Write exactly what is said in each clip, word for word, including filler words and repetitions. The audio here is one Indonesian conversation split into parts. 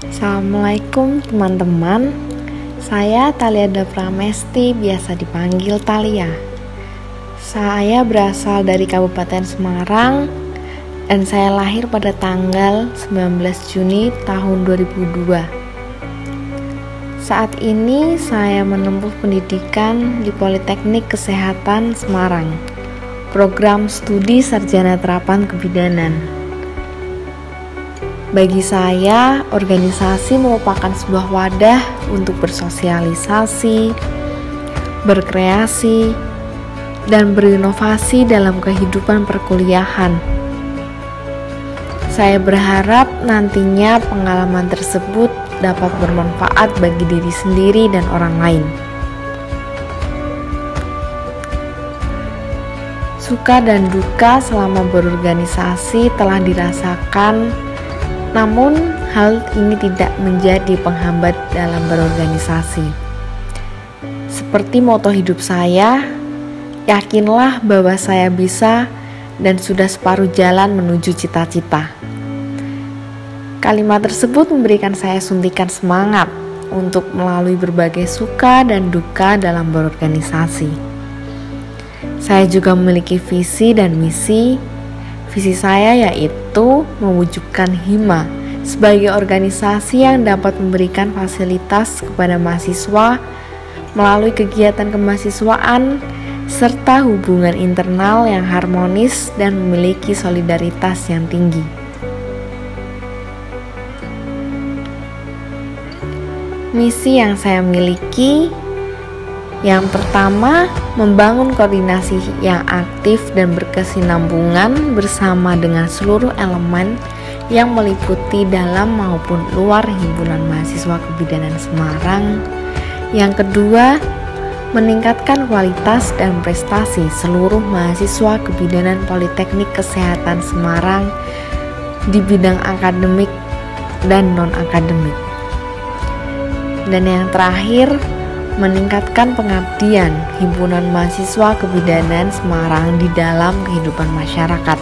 Assalamualaikum teman-teman. Saya Taliada Pramesti, biasa dipanggil Talia. Saya berasal dari Kabupaten Semarang dan saya lahir pada tanggal sembilan belas Juni tahun dua ribu dua. Saat ini saya menempuh pendidikan di Politeknik Kesehatan Semarang, program studi Sarjana Terapan Kebidanan. Bagi saya, organisasi merupakan sebuah wadah untuk bersosialisasi, berkreasi, dan berinovasi dalam kehidupan perkuliahan. Saya berharap nantinya pengalaman tersebut dapat bermanfaat bagi diri sendiri dan orang lain. Suka dan duka selama berorganisasi telah dirasakan, namun hal ini tidak menjadi penghambat dalam berorganisasi. Seperti moto hidup saya, yakinlah bahwa saya bisa dan sudah separuh jalan menuju cita-cita. Kalimat tersebut memberikan saya suntikan semangat untuk melalui berbagai suka dan duka dalam berorganisasi. Saya juga memiliki visi dan misi. Visi saya yaitu mewujudkan Hima sebagai organisasi yang dapat memberikan fasilitas kepada mahasiswa melalui kegiatan kemahasiswaan serta hubungan internal yang harmonis dan memiliki solidaritas yang tinggi. Misi yang saya miliki, yang pertama, membangun koordinasi yang aktif dan berkesinambungan bersama dengan seluruh elemen yang meliputi dalam maupun luar Himpunan Mahasiswa Kebidanan Semarang. Yang kedua, meningkatkan kualitas dan prestasi seluruh mahasiswa Kebidanan Politeknik Kesehatan Semarang di bidang akademik dan non-akademik. Dan yang terakhir, meningkatkan pengabdian Himpunan Mahasiswa Kebidanan Semarang di dalam kehidupan masyarakat.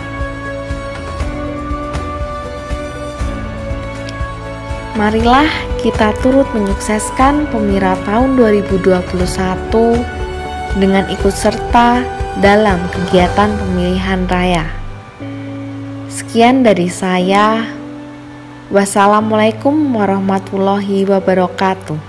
Marilah kita turut menyukseskan Pemira tahun dua ribu dua puluh satu dengan ikut serta dalam kegiatan pemilihan raya. Sekian dari saya. Wassalamualaikum warahmatullahi wabarakatuh.